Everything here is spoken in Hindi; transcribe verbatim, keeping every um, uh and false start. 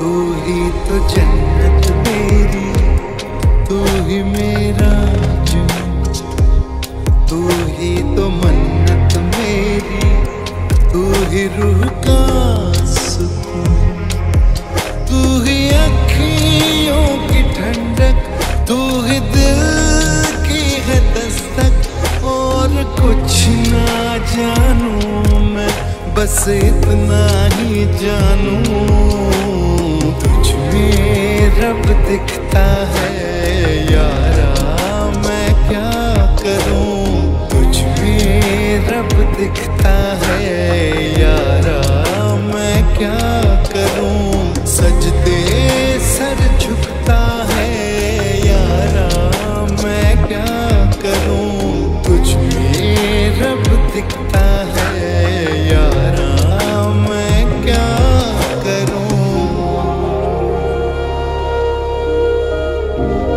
तू ही तो जन्नत मेरी, तू ही मेरा जुनून, तू ही तो मन्नत मेरी, तू ही रूह का सुकून, तू ही अखियों की ठंडक, तू ही दिल की है दस्तक। और कुछ ना जानूं मैं, बस इतना ही जानूं, तुझ में रब दिखता है यारा, मैं क्या करूं। तुझ में रब दिखता है यारा, मैं क्या करूं। सजदे सर झुकता है यारा, मैं क्या करूं। तुझ में रब दिखता है यारा, मैं क्या करूं।